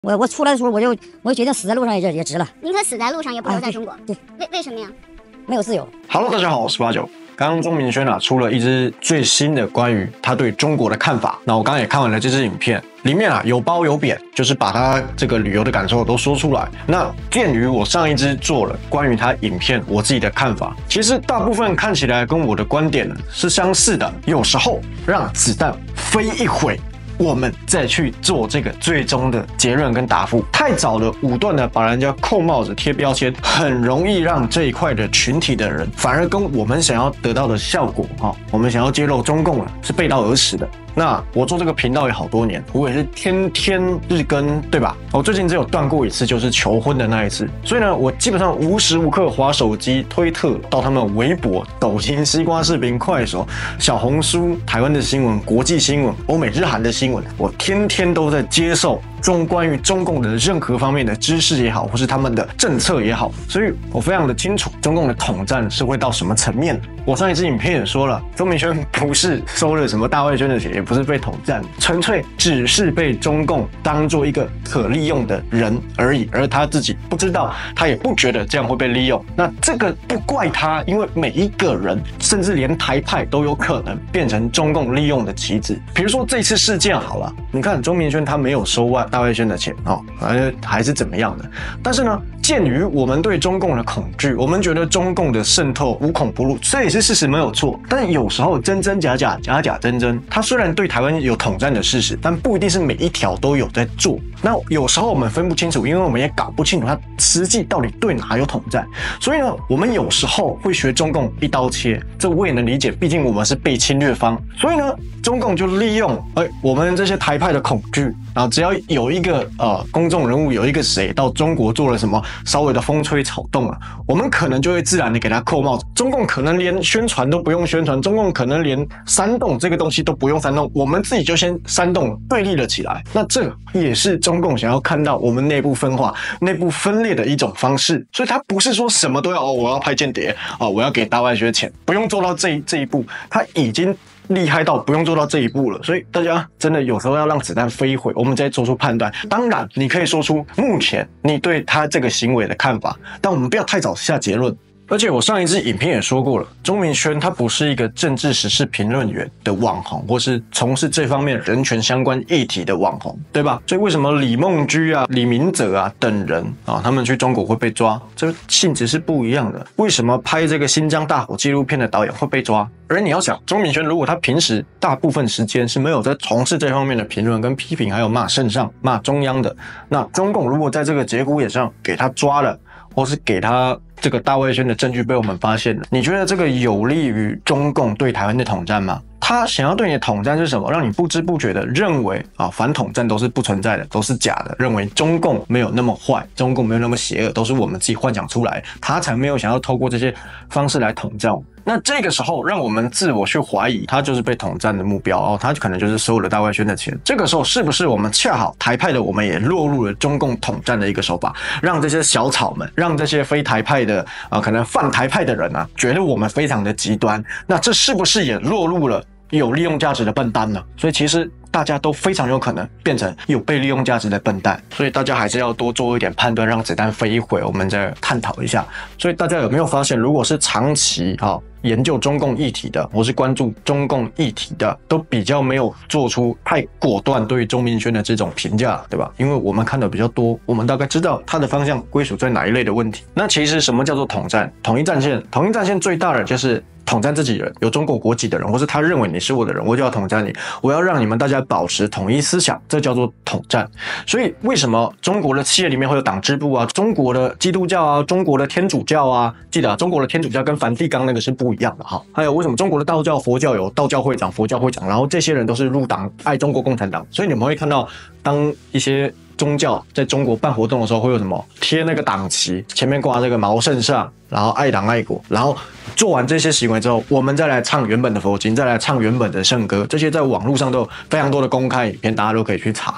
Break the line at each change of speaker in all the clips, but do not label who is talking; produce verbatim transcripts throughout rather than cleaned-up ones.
我我出来的时候，我就我就觉得死在路上也也值了。
宁可死在路上，也不留在中国。
啊、对，对
为为什么呀？
没有自由。
Hello， 大家好，我是八九。刚刚钟明轩啊出了一支最新的关于他对中国的看法。那我刚刚也看完了这支影片，里面啊有褒有贬，就是把他这个旅游的感受都说出来。那鉴于我上一支做了关于他影片我自己的看法，其实大部分看起来跟我的观点呢是相似的。有时候让子弹飞一会，我们再去做这个最终的结论跟答复。太早的武断的把人家扣帽子贴标签，很容易让这一块的群体的人反而跟我们想要得到的效果哈，我们想要揭露中共了是背道而驰的。那我做这个频道也好多年，我也是天天日更，对吧？我最近只有断过一次，就是求婚的那一次。所以呢，我基本上无时无刻滑手机、推特到他们微博、抖音、西瓜视频、快手、小红书、台湾的新闻、国际新闻、欧美日韩的新闻，我天天都在接受中关于中共的任何方面的知识也好，或是他们的政策也好，所以我非常的清楚中共的统战是会到什么层面。我上一支影片也说了，钟明轩不是收了什么大外宣的钱，也不是被统战，纯粹只是被中共当做一个可利用的人而已，而他自己不知道，他也不觉得这样会被利用。那这个不怪他，因为每一个人，甚至连台派都有可能变成中共利用的棋子。比如说这次事件好了，你看钟明轩他没有收外大外宣的钱哦，还是怎么样的？但是呢，鉴于我们对中共的恐惧，我们觉得中共的渗透无孔不入，这也是事实没有错。但有时候真真假假，假假真真，他虽然对台湾有统战的事实，但不一定是每一条都有在做。那有时候我们分不清楚，因为我们也搞不清楚他实际到底对哪有统战。所以呢，我们有时候会学中共一刀切，这我也能理解，毕竟我们是被侵略方。所以呢，中共就利用哎我们这些台派的恐惧，然后只要有一个呃公众人物，有一个谁到中国做了什么稍微的风吹草动了，我们可能就会自然的给他扣帽子。中共可能连宣传都不用宣传，中共可能连煽动这个东西都不用煽动，我们自己就先煽动对立了起来。那这也是中共想要看到我们内部分化、内部分裂的一种方式。所以他不是说什么都要哦，我要派间谍啊、哦，我要给大外宣钱，不用做到这一这一步，他已经厉害到不用做到这一步了。所以大家真的有时候要让子弹飞一会，我们再做出判断。当然你可以说出目前你对他这个行为的看法，但我们不要太早下结论。而且我上一支影片也说过了，钟明轩他不是一个政治时事评论员的网红，或是从事这方面人权相关议题的网红，对吧？所以为什么李孟居啊、李明哲啊等人啊，他们去中国会被抓，这性质是不一样的。为什么拍这个新疆大火纪录片的导演会被抓？而你要想，钟明轩如果他平时大部分时间是没有在从事这方面的评论跟批评，还有骂圣上、骂中央的，那中共如果在这个节骨眼上给他抓了，或是给他这个大外宣的证据被我们发现了，你觉得这个有利于中共对台湾的统战吗？他想要对你的统战是什么？让你不知不觉的认为啊，反统战都是不存在的，都是假的，认为中共没有那么坏，中共没有那么邪恶，都是我们自己幻想出来，他才没有想要透过这些方式来统战。那这个时候让我们自我去怀疑，他就是被统战的目标哦，他可能就是收了大外宣的钱。这个时候是不是我们恰好台派的我们也落入了中共统战的一个手法，让这些小草们，让这些非台派的啊、呃，可能泛台派的人啊，觉得我们非常的极端？那这是不是也落入了有利用价值的笨蛋呢？所以其实大家都非常有可能变成有被利用价值的笨蛋，所以大家还是要多做一点判断，让子弹飞一会，我们再探讨一下。所以大家有没有发现，如果是长期啊、哦、研究中共议题的，或是关注中共议题的，都比较没有做出太果断对于钟明轩的这种评价，对吧？因为我们看的比较多，我们大概知道他的方向归属在哪一类的问题。那其实什么叫做统战？统一战线，统一战线最大的就是统战自己人，有中国国籍的人，或是他认为你是我的人，我就要统战你，我要让你们大家保持统一思想，这叫做统战。所以为什么中国的企业里面会有党支部啊，中国的基督教啊，中国的天主教啊，记得啊，中国的天主教跟梵蒂冈那个是不一样的哈。还有为什么中国的道教、佛教有道教会长、佛教会长，然后这些人都是入党爱中国共产党，所以你们会看到，当一些宗教在中国办活动的时候，会有什么贴那个党旗，前面挂这个毛圣上，然后爱党爱国，然后做完这些行为之后，我们再来唱原本的佛经，再来唱原本的圣歌，这些在网络上都有非常多的公开影片，大家都可以去查好。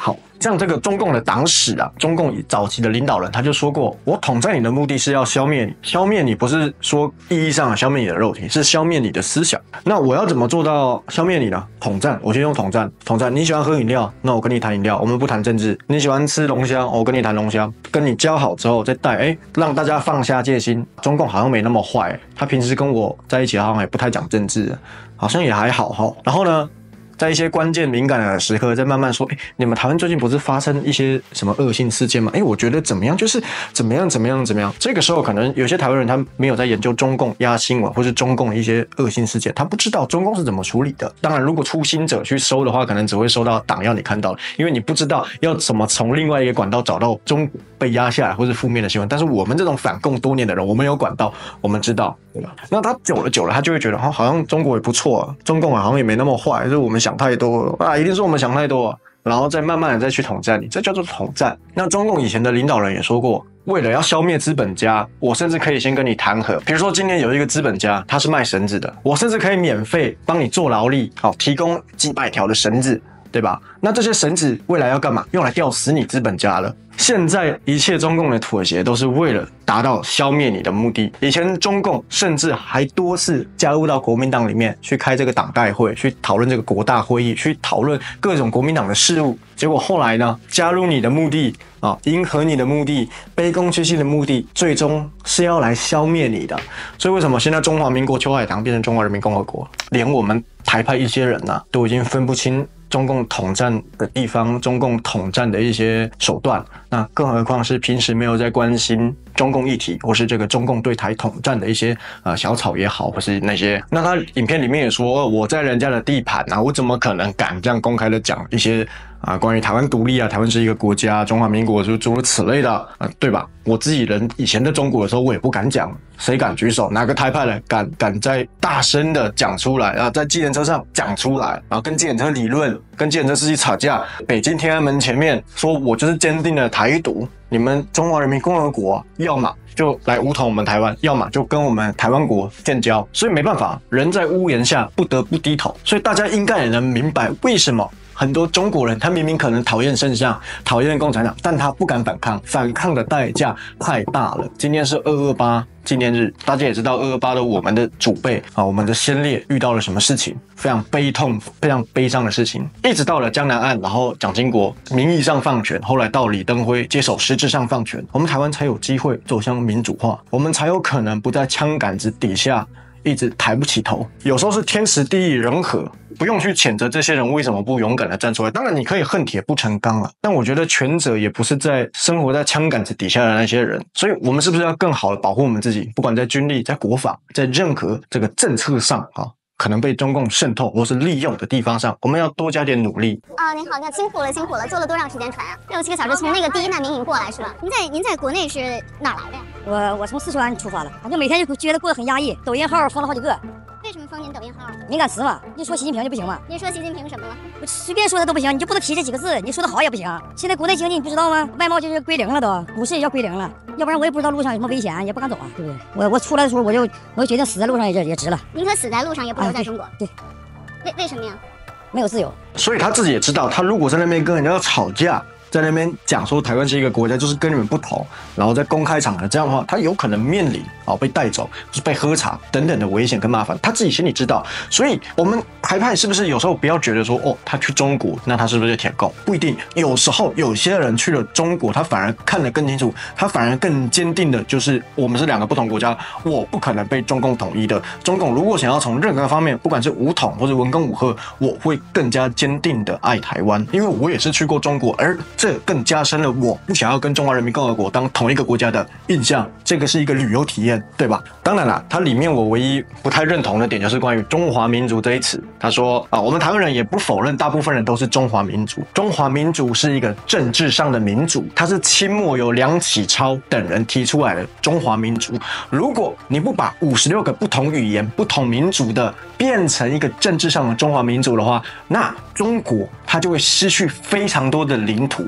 像这个中共的党史啊，中共早期的领导人他就说过，我统战你的目的是要消灭你，消灭你不是说意义上的消灭你的肉体，是消灭你的思想。那我要怎么做到消灭你呢？统战，我先用统战。统战，你喜欢喝饮料，那我跟你谈饮料，我们不谈政治。你喜欢吃龙虾，我跟你谈龙虾。跟你交好之后再带，哎，让大家放下戒心。中共好像没那么坏，他平时跟我在一起好像也不太讲政治，好像也还好哈。然后呢，在一些关键敏感的时刻，再慢慢说，哎，你们台湾最近不是发生一些什么恶性事件吗？哎，我觉得怎么样，就是怎么样怎么样怎么样。这个时候可能有些台湾人他没有在研究中共压新闻，或是中共的一些恶性事件，他不知道中共是怎么处理的。当然，如果初心者去搜的话，可能只会搜到党要你看到的，因为你不知道要怎么从另外一个管道找到中国被压下来或是负面的新闻。但是我们这种反共多年的人，我们有管道，我们知道，对吧？那他久了久了，他就会觉得，哦，好像中国也不错啊，中共好像也没那么坏，就是我们想太多了啊，一定是我们想太多了，然后再慢慢的再去统战你，这叫做统战。那中共以前的领导人也说过，为了要消灭资本家，我甚至可以先跟你谈和。比如说今天有一个资本家，他是卖绳子的，我甚至可以免费帮你做劳力，好，提供几百条的绳子，对吧？那这些绳子未来要干嘛？用来吊死你资本家了。现在一切中共的妥协都是为了达到消灭你的目的。以前中共甚至还多次加入到国民党里面去开这个党代会，去讨论这个国大会议，去讨论各种国民党的事务。结果后来呢，加入你的目的啊，迎合你的目的，卑躬屈膝的目的，最终是要来消灭你的。所以为什么现在中华民国秋海棠变成中华人民共和国，连我们台派一些人呢、啊，都已经分不清中共统战的地方，中共统战的一些手段，那更何况是平时没有在关心中共议题，或是这个中共对台统战的一些呃小草也好，或是那些，那他影片里面也说，我在人家的地盘啊，我怎么可能敢这样公开的讲一些啊关于台湾独立啊，台湾是一个国家，中华民国就诸如此类的啊，对吧？我自己人以前在中国的时候，我也不敢讲，谁敢举手？哪个台派人敢敢在大声的讲出来啊？在计程车上讲出来，然后跟计程车理论，跟计程车司机吵架，北京天安门前面说我就是坚定的台独，你们中华人民共和国要么就来武统我们台湾，要么就跟我们台湾国建交，所以没办法，人在屋檐下不得不低头。所以大家应该也能明白为什么很多中国人他明明可能讨厌圣上，讨厌共产党，但他不敢反抗，反抗的代价太大了。今天是二二八纪念日，大家也知道二二八的我们的祖辈啊，我们的先烈遇到了什么事情，非常悲痛、非常悲伤的事情。一直到了江南案，然后蒋经国名义上放权，后来到李登辉接手实质上放权，我们台湾才有机会走向民主化，我们才有可能不在枪杆子底下一直抬不起头。有时候是天时地利人和，不用去谴责这些人为什么不勇敢的站出来。当然你可以恨铁不成钢了，但我觉得权责也不是在生活在枪杆子底下的那些人。所以我们是不是要更好的保护我们自己，不管在军力、在国防、在任何这个政策上啊，可能被中共渗透或是利用的地方上，我们要多加点努力。
啊，您好，您辛苦了，辛苦了，坐了多长时间船啊？六七个小时，从那个第一难民营过来是吧？您在您在国内是哪来的呀？
我我从四川出发的，反正每天就觉得过得很压抑，抖音号封了好几个。
为什么封您抖音号？
敏感词嘛，你说习近平就不行嘛？
您说习近平什么了？
我随便说的都不行，你就不能提这几个字，你说的好也不行。现在国内经济你不知道吗？外贸就是归零了都，股市也要归零了，要不然我也不知道路上有什么危险，也不敢走啊，对不对？我我出来的时候我就我就决定死在路上也也值了。
宁可死在路上，也不留在中国。
啊、对，
对为为什么呀？
没有自由。
所以他自己也知道，他如果在那边跟人家吵架，在那边讲说台湾是一个国家，就是跟你们不同，然后在公开场合这样的话，他有可能面临啊被带走，就是被喝茶等等的危险跟麻烦，他自己心里知道。所以我们台派是不是有时候不要觉得说，哦，他去中国，那他是不是舔共？不一定，有时候有些人去了中国，他反而看得更清楚，他反而更坚定的就是我们是两个不同国家，我不可能被中共统一的。中共如果想要从任何方面，不管是武统或者文攻武吓，我会更加坚定的爱台湾，因为我也是去过中国，而这更加深了我不想要跟中华人民共和国当同一个国家的印象。这个是一个旅游体验，对吧？当然啦，它里面我唯一不太认同的点就是关于中华民族这一词。他说啊，我们台湾人也不否认，大部分人都是中华民族。中华民族是一个政治上的民主，它是清末由梁启超等人提出来的中华民族。如果你不把五十六个不同语言、不同民族的变成一个政治上的中华民族的话，那中国它就会失去非常多的领土。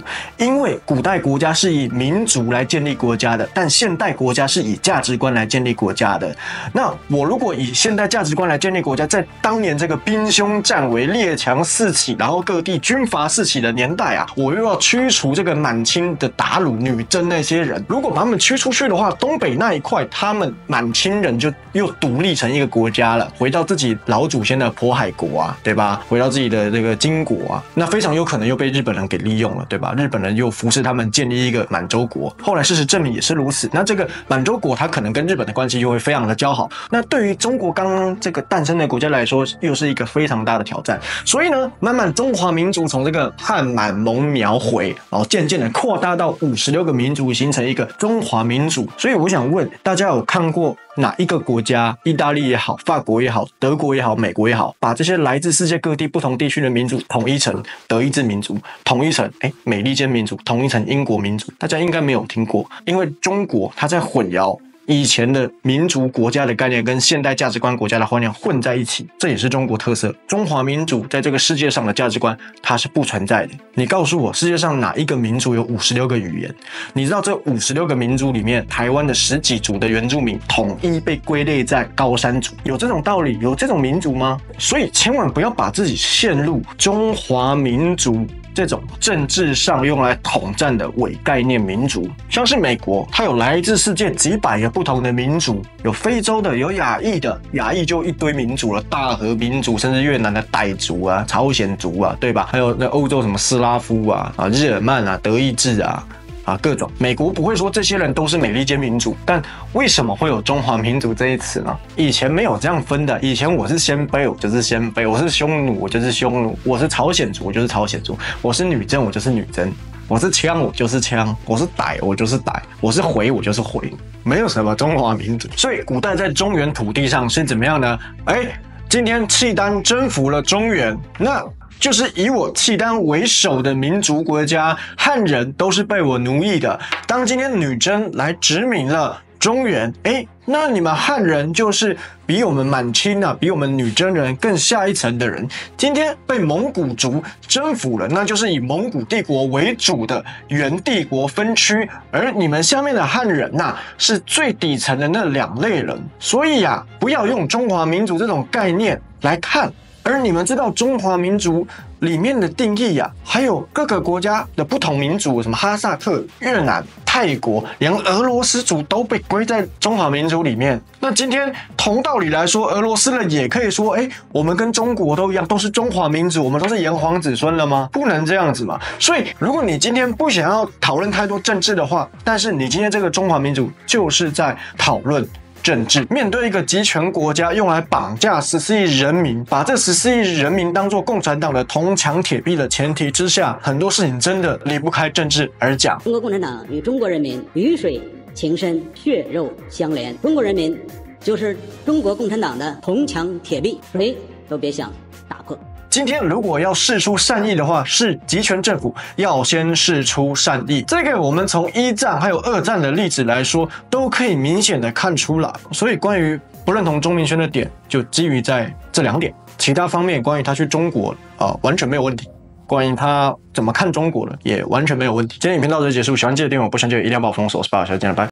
因为古代国家是以民族来建立国家的，但现代国家是以价值观来建立国家的。那我如果以现代价值观来建立国家，在当年这个兵凶战危、列强四起，然后各地军阀四起的年代啊，我又要驱除这个满清的鞑虏、女真那些人，如果把他们驱出去的话，东北那一块他们满清人就又独立成一个国家了，回到自己老祖先的渤海国啊，对吧？回到自己的这个金国啊，那非常有可能又被日本人给利用了，对吧？日本人又服侍他们建立一个满洲国，后来事实证明也是如此。那这个满洲国它可能跟日本的关系又会非常的交好，那对于中国刚刚这个诞生的国家来说，又是一个非常大的挑战。所以呢，慢慢中华民族从这个汉满蒙苗回，然后渐渐的扩大到五十六个民族，形成一个中华民族。所以我想问大家，有看过哪一个国家，意大利也好，法国也好，德国也好，美国也好，把这些来自世界各地不同地区的民族统一成德意志民族，统一成哎美利坚民族，统一成英国民族？大家应该没有听过，因为中国它在混淆以前的民族国家的概念跟现代价值观国家的观念混在一起，这也是中国特色。中华民族在这个世界上的价值观它是不存在的。你告诉我，世界上哪一个民族有五十六个语言？你知道这五十六个民族里面，台湾的十几族的原住民统一被归类在高山族，有这种道理？有这种民族吗？所以千万不要把自己陷入中华民族这种政治上用来统战的伪概念民族。像是美国，它有来自世界几百个不同的民族，有非洲的，有亚裔的，亚裔就一堆民族了，大和民族，甚至越南的傣族啊、朝鲜族啊，对吧？还有那欧洲什么斯拉夫啊、啊日耳曼啊、德意志啊。啊，各种美国不会说这些人都是美利坚民族，但为什么会有中华民族这一词呢？以前没有这样分的，以前我是鲜卑，我就是鲜卑；我是匈奴，我就是匈奴；我是朝鲜族，我就是朝鲜族；我是女真，我就是女真；我是羌，我就是羌；我是傣，我就是傣；我是回，我就是回，没有什么中华民族。所以古代在中原土地上是怎么样呢？哎，今天契丹征服了中原，那就是以我契丹为首的民族国家，汉人都是被我奴役的。当今天女真来殖民了中原，哎，那你们汉人就是比我们满清啊，比我们女真人更下一层的人。今天被蒙古族征服了，那就是以蒙古帝国为主的原帝国分区，而你们下面的汉人呐、啊，是最底层的那两类人。所以啊，不要用中华民族这种概念来看。而你们知道中华民族里面的定义啊，还有各个国家的不同民族，什么哈萨克、越南、泰国，连俄罗斯族都被归在中华民族里面。那今天同道理来说，俄罗斯人也可以说，哎，我们跟中国都一样，都是中华民族，我们都是炎黄子孙了吗？不能这样子嘛。所以，如果你今天不想要讨论太多政治的话，但是你今天这个中华民族就是在讨论政治。面对一个集权国家用来绑架十四亿人民，把这十四亿人民当作共产党的铜墙铁壁的前提之下，很多事情真的离不开政治而讲。
中国共产党与中国人民鱼水情深，血肉相连。中国人民就是中国共产党的铜墙铁壁，谁都别想打破。
今天如果要释出善意的话，是集权政府要先释出善意。这个我们从一战还有二战的例子来说，都可以明显的看出来。所以关于不认同钟明轩的点，就基于在这两点。其他方面关于他去中国啊、呃，完全没有问题。关于他怎么看中国的，也完全没有问题。今天影片到这里结束，喜欢记得订阅我，不喜欢记得一定要帮我封锁。我是八号，下次见了，拜。